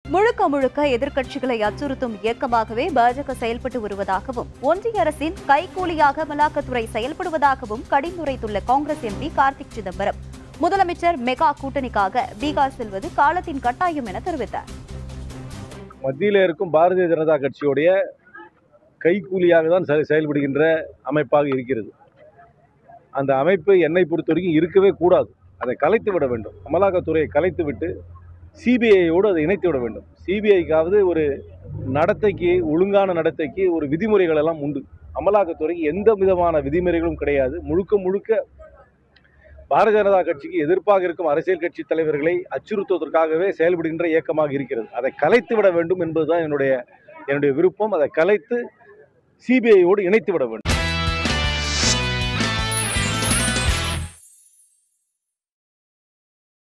முழுக்க முழுக்க எதிர்க்கட்சிகளை அச்சுறுத்தும் இயக்கமாகவே பாஜக செயல்பட்டு வருவதாகவும் ஒன்றிய அரசின் கைக்கூலியாக அமலாக்கத்துறை செயல்படுவதாகவும் கடிந்துரைத்துள்ள காங்கிரஸ் எம்பி கார்த்திக் சிதம்பரம் முதலமைச்சர் மெகா கூட்டணிக்காக பீகார் செல்வது காலத்தின் கட்டாயம் என தெரிவித்தார். மத்தியில் இருக்கும் பாரதிய ஜனதா கட்சியுடைய கைக்கூலியாக தான் செயல்படுகின்ற அமைப்பாக இருக்கிறது. அந்த அமைப்பு என்னை பொறுத்த வரைக்கும் இருக்கவே கூடாது. அதை கலைத்து விட வேண்டும். அமலாக்கத்துறையை கலைத்து விட்டு சிபிஐயோடு அதை இணைத்து விட வேண்டும். சிபிஐக்காவது ஒரு நடத்தைக்கு, ஒழுங்கான நடத்தைக்கு ஒரு விதிமுறைகள் எல்லாம் உண்டு. அமலாக்கத்துறைக்கு எந்த விதமான விதிமுறைகளும் கிடையாது. முழுக்க முழுக்க பாரதிய ஜனதா கட்சிக்கு எதிர்ப்பாக இருக்கும் அரசியல் கட்சி தலைவர்களை அச்சுறுத்துவதற்காகவே செயல்படுகின்ற இயக்கமாக இருக்கிறது. அதை கலைத்து விட வேண்டும் என்பதுதான் என்னுடைய விருப்பம். அதை கலைத்து சிபிஐயோடு இணைத்து விட வேண்டும்.